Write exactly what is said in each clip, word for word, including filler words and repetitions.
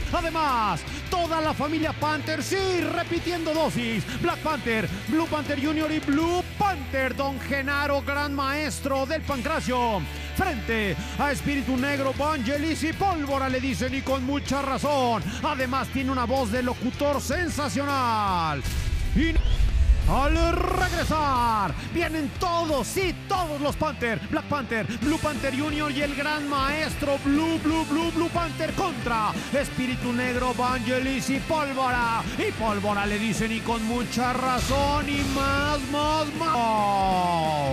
Además, toda la familia Panther, sí, repitiendo dosis. Black Panther, Blue Panther Junior y Blue Panther, Don Genaro, gran maestro del pancracio. Frente a Espíritu Negro, Vangelis y Pólvora, le dicen, y con mucha razón. Además, tiene una voz de locutor sensacional. Y al regresar, vienen todos, sí, todos los Panther. Black Panther, Blue Panther Junior y el gran maestro Blue, Blue, Blue, Blue Panther contra Espíritu Negro, Vangelis y Pólvora. Y Pólvora, le dicen, y con mucha razón, y más, más, más.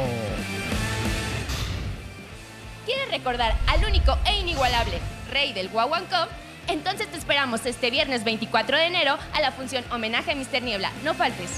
¿Quieres recordar al único e inigualable rey del Guaguancó? Entonces te esperamos este viernes veinticuatro de enero a la función Homenaje a míster Niebla. No faltes.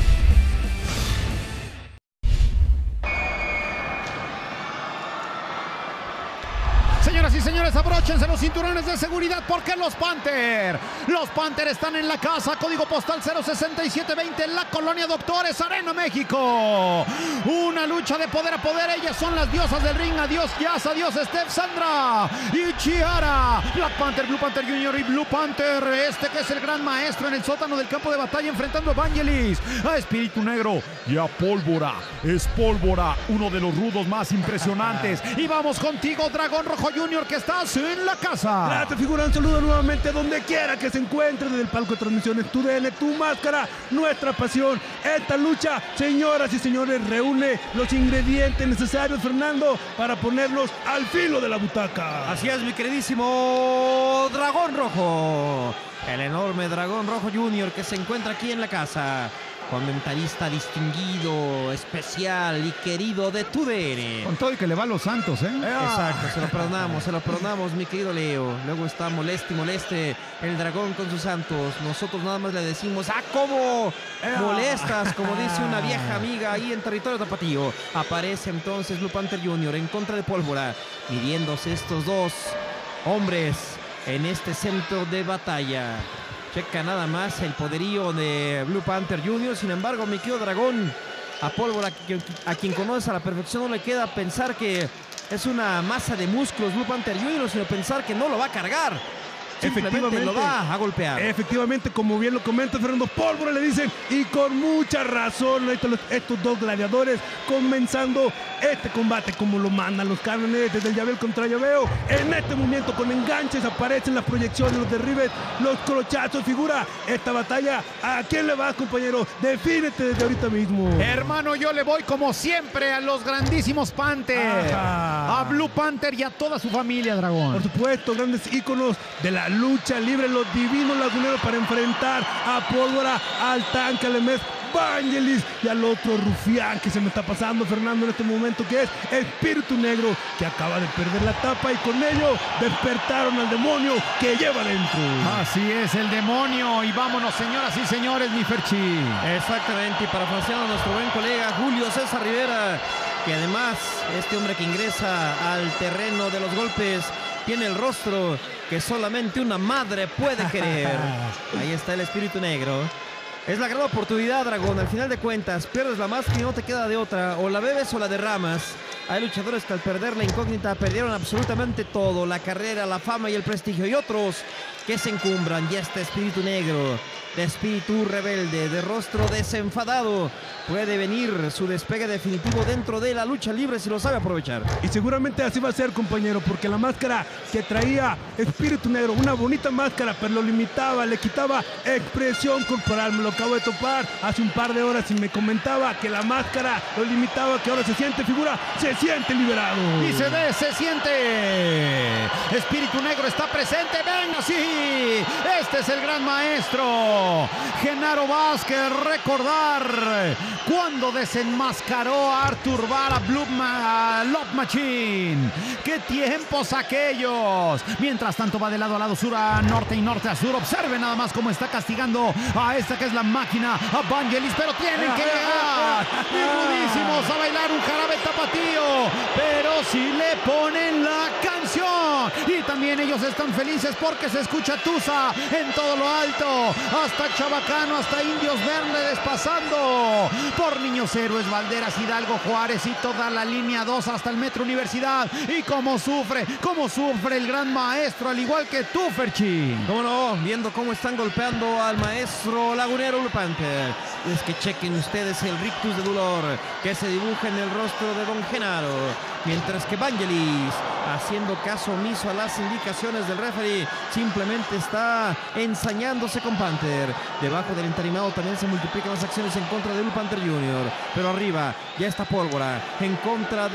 Señoras y señores, abróchense los cinturones de seguridad porque los Panther, los Panther están en la casa, código postal cero sesenta y siete veinte en la colonia Doctores, Arena, México. Una lucha de poder a poder, ellas son las diosas del ring. Adiós Jazz, adiós Steph, Sandra y Chiara. Black Panther, Blue Panther Junior y Blue Panther, este que es el gran maestro en el sótano del campo de batalla, enfrentando a Vangelis, a Espíritu Negro y a Pólvora. Es Pólvora, uno de los rudos más impresionantes. Y vamos contigo, Dragón Rojo Junior, que estás en la casa. Gracias, figura. Un saludo nuevamente donde quiera que se encuentre desde el palco de transmisiones. Tu D N, tu máscara, nuestra pasión. Esta lucha, señoras y señores, reúne los ingredientes necesarios, Fernando, para ponerlos al filo de la butaca. Así es, mi queridísimo Dragón Rojo. El enorme Dragón Rojo Junior que se encuentra aquí en la casa. Comentarista distinguido, especial y querido de tu D N. Con todo y que le va a los Santos, ¿eh? Exacto, se lo perdonamos, se lo perdonamos, mi querido Leo. Luego está moleste y moleste el dragón con sus santos. Nosotros nada más le decimos, ¡ah, cómo molestas! Como dice una vieja amiga ahí en territorio tapatío. Aparece entonces Blue Panther Junior en contra de Pólvora, midiéndose estos dos hombres en este centro de batalla. Checa nada más el poderío de Blue Panther Junior Sin embargo, mi querido Dragón, a Pólvora, a quien conoce a la perfección, no le queda pensar que es una masa de músculos Blue Panther Junior, sino pensar que no lo va a cargar. Simplemente lo va a golpear. Efectivamente, como bien lo comenta Fernando, Pólvora, le dicen, y con mucha razón, estos, estos dos gladiadores comenzando este combate como lo mandan los cánones desde el llaveo contra llaveo. En este momento, con enganches, aparecen las proyecciones, los derribes, los crochazos. Figura, esta batalla, ¿a quién le vas, compañero? Defínete desde ahorita mismo. Hermano, yo le voy como siempre a los grandísimos Panther. Ajá. A Blue Panther y a toda su familia, Dragón. Por supuesto, grandes íconos de la lucha libre, los divinos laguneros, para enfrentar a Pólvora, al tanque, al mes Vangelis y al otro rufián que se me está pasando, Fernando, en este momento, que es Espíritu Negro, que acaba de perder la tapa, y con ello despertaron al demonio que lleva dentro. Así es, el demonio. Y vámonos, señoras y señores, mi Ferchi. Exactamente, y parafraseando a nuestro buen colega Julio César Rivera, que además, este hombre que ingresa al terreno de los golpes tiene el rostro que solamente una madre puede querer. Ahí está el Espíritu Negro. Es la gran oportunidad, Dragón. Al final de cuentas, pierdes la máscara y no te queda de otra. O la bebes o la derramas. Hay luchadores que al perder la incógnita perdieron absolutamente todo. La carrera, la fama y el prestigio. Y otros que se encumbran. Y este Espíritu Negro, de espíritu rebelde, de rostro desenfadado, puede venir su despegue definitivo dentro de la lucha libre si lo sabe aprovechar. Y seguramente así va a ser, compañero, porque la máscara que traía Espíritu Negro, una bonita máscara, pero lo limitaba, le quitaba expresión corporal. Me lo acabo de topar hace un par de horas y me comentaba que la máscara lo limitaba, que ahora se siente, figura, se siente liberado. Y se ve, se siente. Espíritu Negro está presente. Venga, sí. Este es el gran maestro Genaro Vázquez. Recordar cuando desenmascaró a Artur Vara, Blue Ma Love Machine. ¡Qué tiempos aquellos! Mientras tanto va de lado a lado, sur a norte y norte a sur. Observe nada más cómo está castigando a esta que es la máquina, a Vangelis, pero tienen que llegar y rudísimos a bailar un jarabe tapatío, pero si le ponen la canción. atención. Y también ellos están felices porque se escucha Tusa en todo lo alto. Hasta Chabacano, hasta Indios Verdes pasando por Niños Héroes, Valderas, Hidalgo, Juárez y toda la línea dos hasta el Metro Universidad. Y cómo sufre, cómo sufre el gran maestro, al igual que tú, Ferchi. Cómo no, viendo cómo están golpeando al maestro lagunero Blue Panther. Es que chequen ustedes el rictus de dolor que se dibuja en el rostro de Don Genaro. Mientras que Vangelis, haciendo caso omiso a las indicaciones del referee, simplemente está ensañándose con Panther. Debajo del entarimado también se multiplican las acciones en contra de Blue Panther junior Pero arriba ya está Pólvora en contra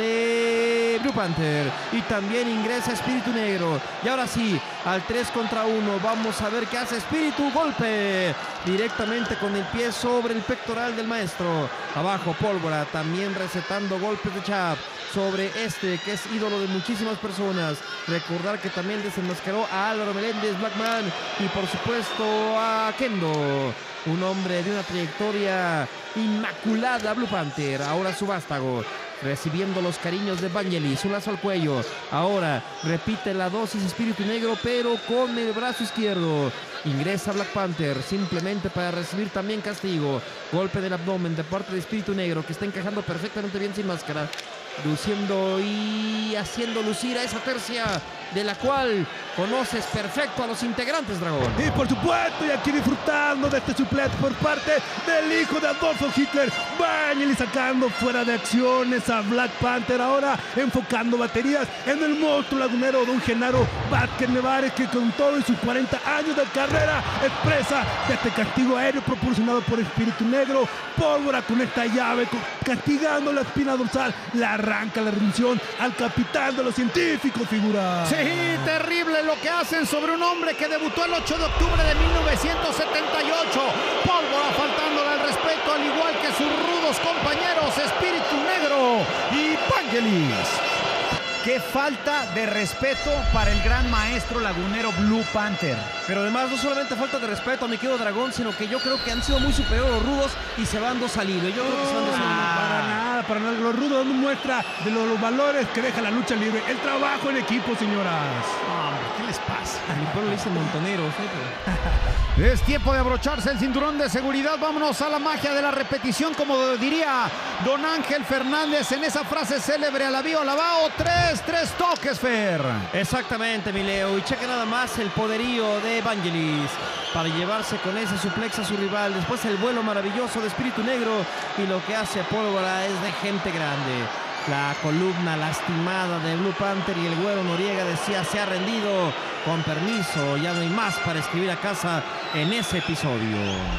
de Blue Panther. Y también ingresa Espíritu Negro. Y ahora sí, al tres contra uno. Vamos a ver qué hace Espíritu. Golpe directamente con el pie sobre el pectoral del maestro. Abajo Pólvora también recetando golpes de chap sobre este que es ídolo de muchísimas personas. Recordar que también desenmascaró a Álvaro Meléndez, Blackman, y por supuesto a Kendo, un hombre de una trayectoria inmaculada. Blue Panther, ahora su vástago, recibiendo los cariños de Vangelis, un lazo al cuello. Ahora repite la dosis Espíritu Negro, pero con el brazo izquierdo. Ingresa Black Panther simplemente para recibir también castigo. Golpe del abdomen de parte de Espíritu Negro, que está encajando perfectamente bien sin máscara, luciendo y haciendo lucir a esa tercia de la cual conoces perfecto a los integrantes, Dragón. Y por supuesto, y aquí disfrutando de este suplete por parte del hijo de Adolfo Hitler, Vangelis sacando fuera de acciones a Black Panther, ahora enfocando baterías en el monstruo lagunero Don Genaro Vázquez Nevares, que con todo y sus cuarenta años de carrera expresa de este castigo aéreo proporcionado por Espíritu Negro. Pólvora con esta llave, castigando la espina dorsal, la arranca la rendición al capitán de los científicos, figura. Sí, terrible lo que hacen sobre un hombre que debutó el ocho de octubre de mil novecientos setenta y ocho. Pólvora faltándole al respeto, al igual que sus rudos compañeros Espíritu Negro y Vangelis. Qué falta de respeto para el gran maestro lagunero Blue Panther. Pero además no solamente falta de respeto a mi querido Dragón, sino que yo creo que han sido muy superiores los rudos y se van dos al hilo. Yo creo que se van dos al hilo. Para nada, para nada. Los rudos no muestra de los, los valores que deja la lucha libre. El trabajo en equipo, señoras. Hombre, ¿qué les pasa? A mi pueblo le dicen montoneros, ¿eh? Es tiempo de abrocharse el cinturón de seguridad. Vámonos a la magia de la repetición, como diría Don Ángel Fernández en esa frase célebre: alabío, alabao, tres, tres toques, Fer. Exactamente, mi Leo. Y cheque nada más el poderío de Vangelis para llevarse con ese suplex a su rival. Después el vuelo maravilloso de Espíritu Negro, y lo que hace Pólvora es de gente grande. La columna lastimada de Blue Panther, y el Güero Noriega decía: se ha rendido, con permiso, ya no hay más para escribir a casa en ese episodio.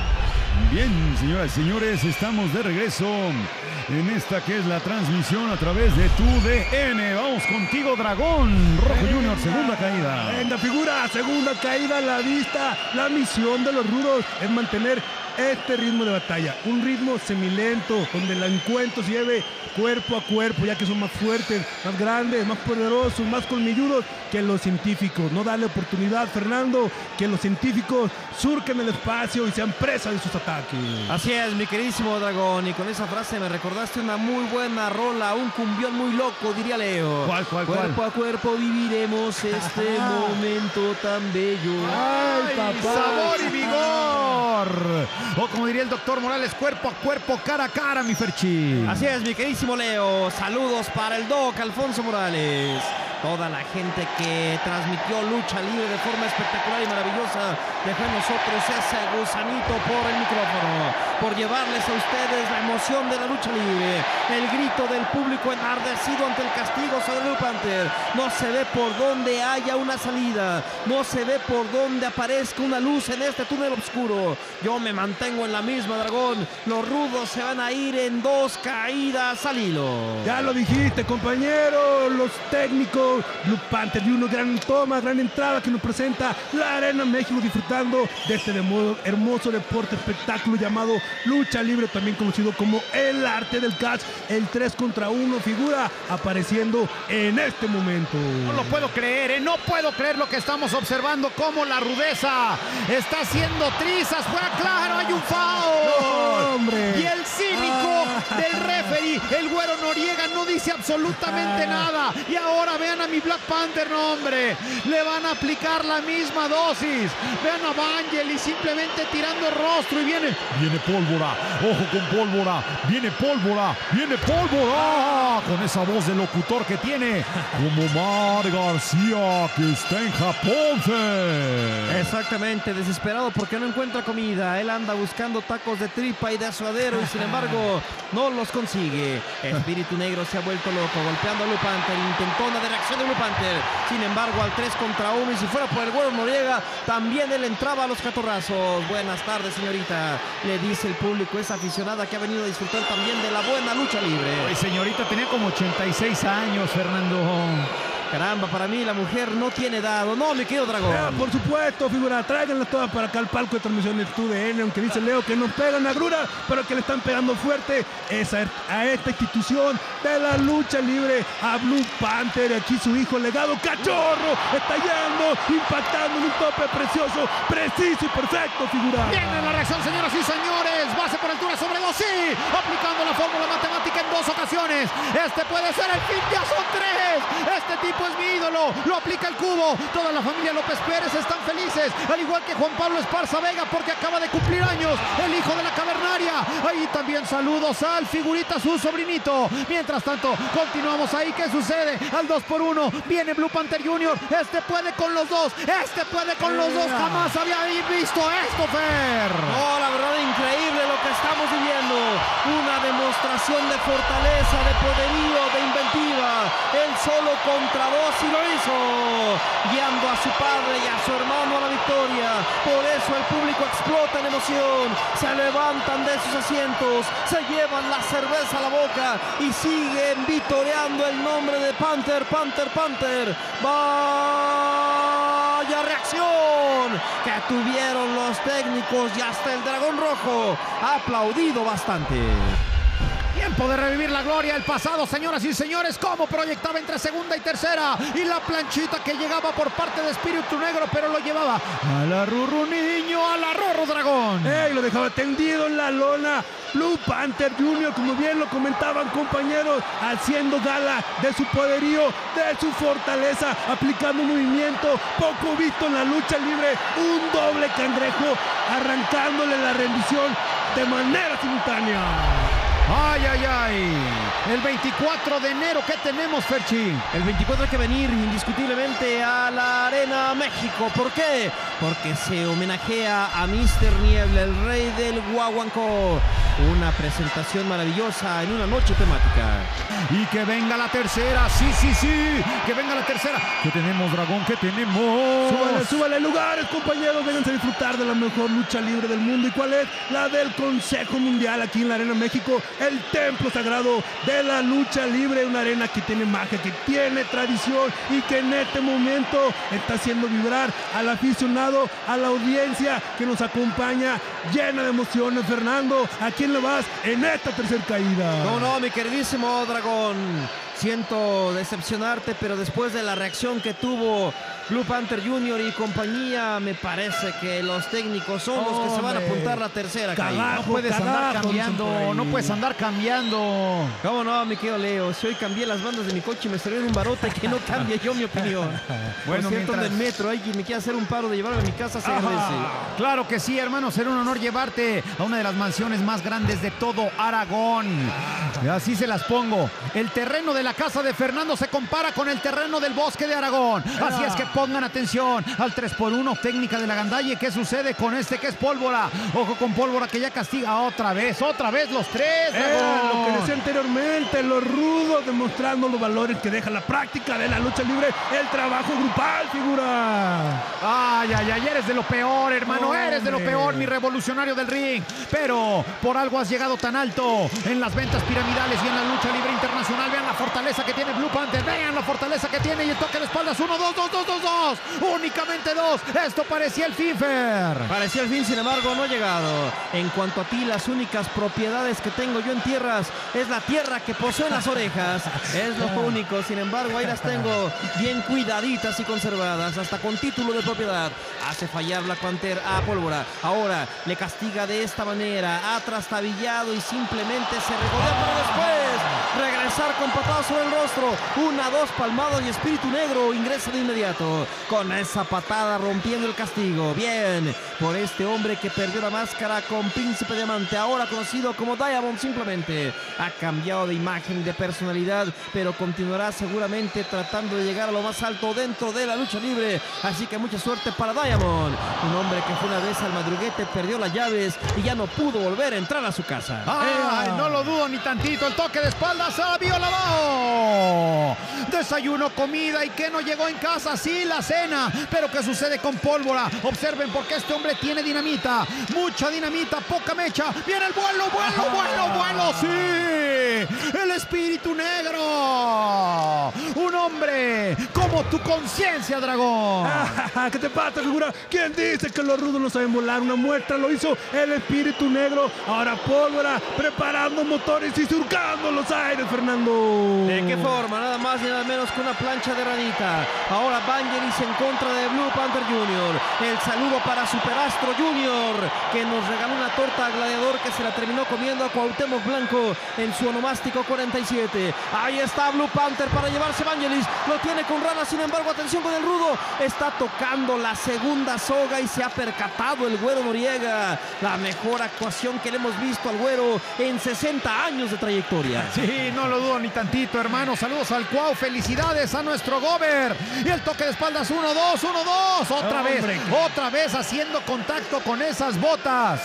Bien, señoras y señores, estamos de regreso en esta que es la transmisión a través de tu D N. Vamos contigo, Dragón Rojo Junior, segunda caída. Venga, figura, segunda caída a la vista. La misión de los rudos es mantener este ritmo de batalla, un ritmo semilento, donde el encuentro se lleve cuerpo a cuerpo, ya que son más fuertes, más grandes, más poderosos, más colmilludos que los científicos. No darle oportunidad, Fernando, que los científicos surquen el espacio y sean presa de sus ataques. Así es, mi queridísimo Dragón, y con esa frase me recordaste una muy buena rola, un cumbión muy loco, diría Leo. ¿Cuál, cuál, cuerpo cuál? a cuerpo viviremos este momento tan bello. ¡Ay, papá! ¡Sabor y vigor! O como diría el doctor Morales, cuerpo a cuerpo, cara a cara, mi Ferchi. Así es, mi queridísimo Leo. Saludos para el Doc Alfonso Morales. Toda la gente que transmitió lucha libre de forma espectacular y maravillosa dejó en nosotros ese gusanito por el micrófono, por llevarles a ustedes la emoción de la lucha libre, el grito del público enardecido ante el castigo sobre Blue Panther. No se ve por dónde haya una salida, no se ve por dónde aparezca una luz en este túnel oscuro. Yo me mantengo en la misma, Dragón. Los rudos se van a ir en dos caídas al hilo. Ya lo dijiste, compañero. Los técnicos Blue Panther y una gran toma, gran entrada que nos presenta la Arena México, disfrutando de este de modo hermoso deporte espectáculo llamado lucha libre, también conocido como el arte del catch. El tres contra uno, figura apareciendo en este momento. No lo puedo creer, ¿eh? No puedo creer lo que estamos observando, como la rudeza está haciendo trizas. Fuera, claro, hay un foul. No, hombre. Y el cínico ah. del referee, el Güero Noriega, no dice absolutamente ah. nada. Y ahora vean a mi Black Panther, no hombre. Le van a aplicar la misma dosis. Vean a Vangelis simplemente tirando el rostro y viene. Viene Pólvora. Ojo con Pólvora. Viene Pólvora. Viene Pólvora. Con esa voz de locutor que tiene. Como Mar García que está en Japón, Fer. Exactamente, desesperado porque no encuentra comida. Él anda buscando tacos de tripa y de suadero y sin embargo no los consigue. Espíritu Negro se ha vuelto loco, golpeando a Blue Panther. Intentona de reacción de Blue Panther. Sin embargo, al tres contra uno y si fuera por el Güero Noriega, también él entraba a los catorrazos. Buenas tardes, señorita. Le dice el público, esa aficionada que ha venido a disfrutar también de la buena lucha libre. Ay, señorita, tenía como ochenta y seis años, Fernando. Caramba, para mí la mujer no tiene dado. No, mi querido Dragón. Ah, por supuesto, figura. Tráiganla toda para acá al palco de transmisión de T U D N. Aunque dice Leo que nos pegan a grura, pero que le están pegando fuerte es a, a esta institución de la lucha libre, a Blue Panther. Aquí su hijo legado Cachorro está yendo, impactando en un tope precioso, preciso y perfecto, figura. Viene la reacción, señoras y señores. Base por altura sobre dos, sí. Aplicando la fórmula matemática en dos ocasiones. Este puede ser el fin, ya son tres. Este tipo es mi ídolo, lo aplica el cubo. Toda la familia López Pérez están felices, al igual que Juan Pablo Esparza Vega, porque acaba de cumplir años el hijo de la cavernaria. Ahí también saludos al figurita, su sobrinito. Mientras tanto, continuamos ahí. ¿Qué sucede? Al dos por uno, viene Blue Panther junior Este puede con los dos, este puede con los dos. Jamás había visto esto, Fer. No, la verdad, increíble lo que estamos viviendo. Una demostración de fortaleza, de poderío, de inventiva. Él solo contra dos y lo hizo, guiando a su padre y a su hermano a la victoria. Por eso el público explota en emoción, se levantan de sus asientos, se llevan la cerveza a la boca y siguen vitoreando el nombre de Panther, Panther, Panther. Vaya reacción que tuvieron los técnicos y hasta el Dragón Rojo ha aplaudido bastante. Tiempo de revivir la gloria del pasado, señoras y señores. Como proyectaba entre segunda y tercera. Y la planchita que llegaba por parte de Espíritu Negro, pero lo llevaba a la Rurru Niño, a la Rorro Dragón. ¡Ey! Lo dejaba tendido en la lona. Blue Panther junior, como bien lo comentaban, compañeros, haciendo gala de su poderío, de su fortaleza, aplicando un movimiento poco visto en la lucha libre. Un doble cangrejo, arrancándole la rendición de manera simultánea. Ay, ay, ay. El veinticuatro de enero, ¿qué tenemos, Ferchi? El veinticuatro hay que venir indiscutiblemente a la Arena México. ¿Por qué? Porque se homenajea a míster Niebla, el rey del Guaguancó. Una presentación maravillosa en una noche temática. Y que venga la tercera, sí, sí, sí. Que venga la tercera. ¿Qué tenemos, Dragón? ¿Qué tenemos? Súbale, súbale lugares, compañeros. Vénganse a disfrutar de la mejor lucha libre del mundo. ¿Y cuál es? La del Consejo Mundial aquí en la Arena México. El templo sagrado de la lucha libre. Una arena que tiene magia, que tiene tradición y que en este momento está haciendo vibrar al aficionado, a la audiencia que nos acompaña llena de emociones. Fernando, ¿a quién le vas en esta tercera caída? No, no, mi queridísimo Dragón. Siento decepcionarte, pero después de la reacción que tuvo Blue Panther junior y compañía, me parece que los técnicos son los que se van a apuntar la tercera caída. No puedes andar cambiando, no puedes andar cambiando. ¿Cómo no, mi querido Leo? Si hoy cambié las bandas de mi coche y me salió un barote, que no cambie yo mi opinión. Bueno, por cierto, mientras... del metro, alguien me quiere hacer un paro de llevarme a mi casa, se agradece. Claro que sí, hermano, será un honor llevarte a una de las mansiones más grandes de todo Aragón. Y así se las pongo. El terreno de la casa de Fernando se compara con el terreno del bosque de Aragón. Así es que pongan atención al tres por uno, técnica de la gandalle. ¿Qué sucede con este que es Pólvora? Ojo con Pólvora, que ya castiga otra vez, otra vez los tres. Era lo que decía anteriormente, los rudos, demostrando los valores que deja la práctica de la lucha libre, el trabajo grupal, figura. Ay, ay, ay, eres de lo peor, hermano, Hombre. eres de lo peor, mi revolucionario del ring. Pero por algo has llegado tan alto en las ventas piramidales y en la lucha libre internacional. Vean la fortaleza que tiene Blue Panther, vean la fortaleza que tiene y el toque de espaldas. Uno, dos, dos, dos, dos, dos, únicamente dos. Esto parecía el fin, Fer. Parecía el fin, sin embargo, no ha llegado. En cuanto a ti, las únicas propiedades que tengo yo en tierras es la tierra que poseo en las orejas. Es lo único, sin embargo, ahí las tengo bien cuidaditas y conservadas, hasta con título de propiedad. Hace fallar Black Panther a Pólvora. Ahora le castiga de esta manera. Ha trastabillado y simplemente se regodea para después regresar con patadas sobre el rostro. Una, dos palmadas y Espíritu Negro ingresa de inmediato con esa patada rompiendo el castigo. Bien, por este hombre que perdió la máscara con Príncipe Diamante, ahora conocido como Diamond simplemente. Ha cambiado de imagen y de personalidad, pero continuará seguramente tratando de llegar a lo más alto dentro de la lucha libre. Así que mucha suerte para Diamond, un hombre que fue una vez al madruguete, perdió las llaves y ya no pudo volver a entrar a su casa. Ay, no lo dudo ni tantito. El toque de espaldas a Lavao. Desayuno, comida y que no llegó en casa. Sí, la cena. Pero ¿qué sucede con Pólvora? Observen porque este hombre tiene dinamita. Mucha dinamita, poca mecha. Viene el vuelo, vuelo, vuelo, vuelo. Sí. El Espíritu Negro. Un hombre como tu conciencia, Dragón. ¿Qué te pasa, figura? ¿Quién dice que los rudos no saben volar? Una muestra lo hizo el Espíritu Negro. Ahora Pólvora preparando motores y surcando los aires, Fernando. ¿De qué forma? Nada más y nada menos que una plancha de ranita. Ahora Vangelis en contra de Blue Panther junior El saludo para Superastro junior, que nos regaló una torta gladiador que se la terminó comiendo a Cuauhtémoc Blanco en su onomástico cuarenta y siete. Ahí está Blue Panther para llevarse Vangelis. Lo tiene con rana, sin embargo, atención con el rudo. Está tocando la segunda soga y se ha percatado el Güero Noriega. La mejor actuación que le hemos visto al Güero en sesenta años de trayectoria. Sí, no lo dudo ni tantito, hermano. Saludos al Cuau, felicidades a nuestro Gober. Y el toque de espaldas, uno, dos, uno, dos. Otra oh, vez, hombre. otra vez haciendo contacto con esas botas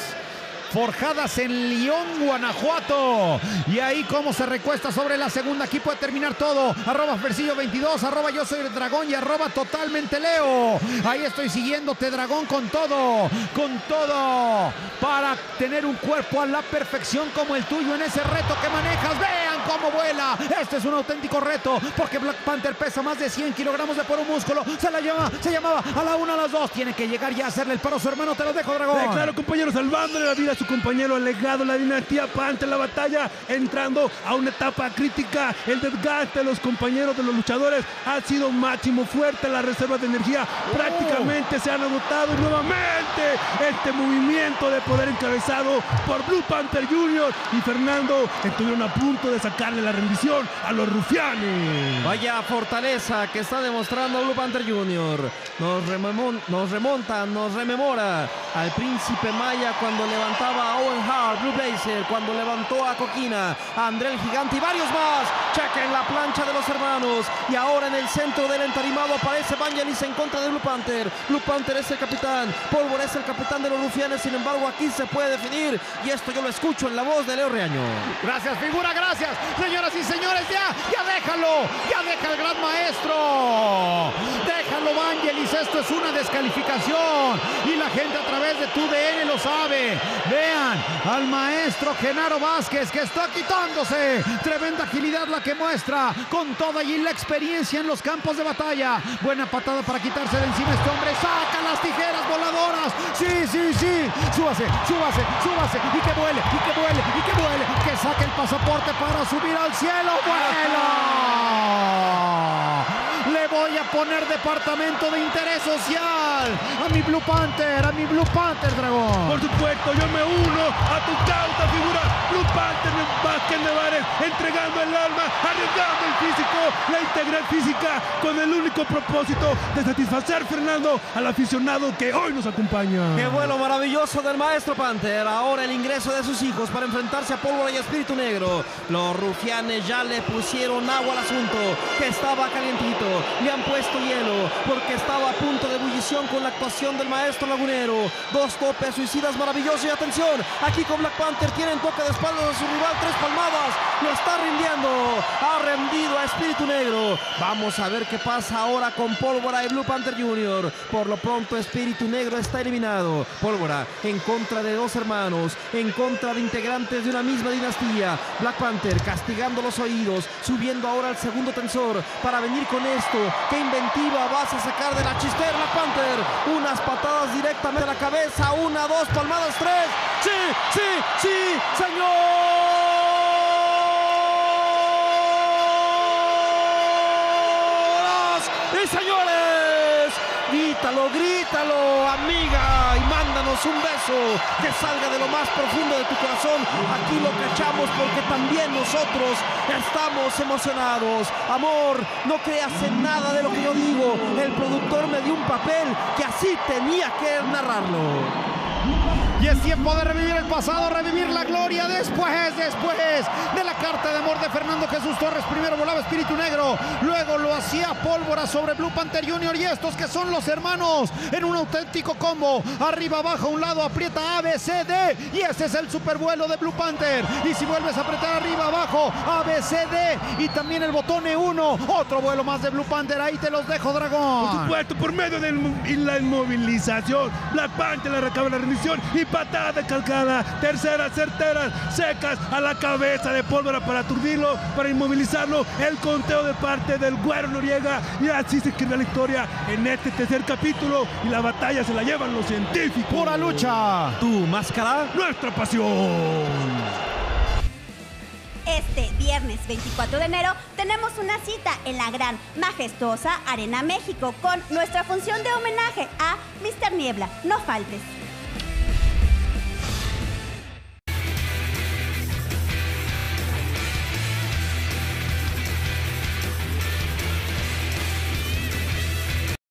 forjadas en León, Guanajuato. Y ahí cómo se recuesta sobre la segunda. Aquí puede terminar todo. Arroba Fercillo veintidós, arroba Yo Soy el Dragón y arroba Totalmente Leo. Ahí estoy siguiéndote, Dragón, con todo, con todo, para tener un cuerpo a la perfección como el tuyo en ese reto que manejas. Vean cómo vuela. Este es un auténtico reto, porque Black Panther pesa más de cien kilogramos de puro músculo. Se la llama, se llamaba a la una, a las dos. Tiene que llegar ya a hacerle el paro a su hermano. Te lo dejo, Dragón. Eh, claro, compañero, salvándole la vida a su compañero alegado, la dinastía Panther, la batalla entrando a una etapa crítica. El desgaste de los compañeros, de los luchadores, ha sido máximo. Fuerte, las reservas de energía prácticamente se han agotado, y nuevamente este movimiento de poder encabezado por Blue Panther junior y Fernando estuvieron a punto de sacarle la rendición a los rufianes. Vaya fortaleza que está demostrando Blue Panther junior Nos, rememon, nos remonta, nos rememora al Príncipe Maya cuando levantaba a Owen Hart, Blue Blazer, cuando levantó a Coquina, a André el Gigante y varios más. Chequen la plancha de los hermanos. Y ahora en el centro del entarimado aparece Vangelis en contra de Blue Panther. Blue Panther es el capitán, Pólvora es el capitán de los rufianes. Sin embargo, aquí se puede definir, y esto yo lo escucho en la voz de Leo Reaño. Gracias, figura, gracias. Señoras y señores, ya, ya déjalo. Ya deja el gran maestro. Déjalo, Vangelis. Esto es una descalificación. Y la gente a través de tu D N lo sabe. Vean al maestro Genaro Vázquez, que está quitándose. Tremenda agilidad la que muestra, con toda y la experiencia en los campos de batalla. Buena patada para quitarse de encima este hombre. Saca las tijeras voladoras. Sí, sí, sí. Súbase, súbase, súbase. Y que vuele, y que vuele, y que vuele. Que saque el pasaporte para subir al cielo. ¡Vuelo! Le voy a poner departamento de interés social a mi Blue Panther, a mi Blue Panther, Dragón. Por supuesto, yo me uno a tu causa, figura. Blue Panther Vázquez Nevares, entregando el alma, arriesgando el físico, la integral física, con el único propósito de satisfacer, Fernando, al aficionado que hoy nos acompaña. ¡Qué vuelo maravilloso del maestro Panther! Ahora el ingreso de sus hijos para enfrentarse a Pólvora y Espíritu Negro. Los rufianes ya le pusieron agua al asunto, que estaba calientito. Le han puesto hielo porque estaba a punto de ebullición con la actuación del maestro lagunero. Dos topes suicidas maravillosos, y atención, aquí con Black Panther tienen toque de espaldas a su rival, tres palmadas, lo está rindiendo, ha rendido a Espíritu Negro. Vamos a ver qué pasa ahora con Pólvora y Blue Panther junior Por lo pronto Espíritu Negro está eliminado. Pólvora en contra de dos hermanos, en contra de integrantes de una misma dinastía. Black Panther castigando los oídos, subiendo ahora al segundo tensor para venir con esto qué inventiva vas a sacar de la chistera, Black Panther. Unas patadas directamente a la cabeza, una, dos, palmadas, tres. ¡Sí, sí, sí, señor! ¡Y señores! Grítalo, grítalo, amiga, y mándanos un beso que salga de lo más profundo de tu corazón. Aquí lo cachamos porque también nosotros estamos emocionados. Amor, no creas en nada de lo que yo digo. El productor me dio un papel que así tenía que narrarlo. Y es tiempo de revivir el pasado, revivir la gloria después, después de la carta de amor de Fernando Jesús Torres. Primero volaba Espíritu Negro, luego lo hacía Pólvora sobre Blue Panther Junior y estos que son los hermanos en un auténtico combo. Arriba, abajo, a un lado, aprieta A, B, C, D y este es el supervuelo de Blue Panther. Y si vuelves a apretar arriba, abajo, A, B, C, D y también el botón E uno, otro vuelo más de Blue Panther. Ahí te los dejo, Dragón. Por supuesto, por medio de la inmovilización, Black Panther le recaba la rendición y patada de calcada, terceras certeras, secas a la cabeza de Pólvora para aturdirlo, para inmovilizarlo. El conteo de parte del Güero Noriega y así se escribe la historia en este tercer capítulo y la batalla se la llevan los científicos. Pura lucha. ¿Tu máscara? Nuestra pasión. Este viernes veinticuatro de enero tenemos una cita en la gran, majestuosa Arena México con nuestra función de homenaje a mister Niebla. No faltes.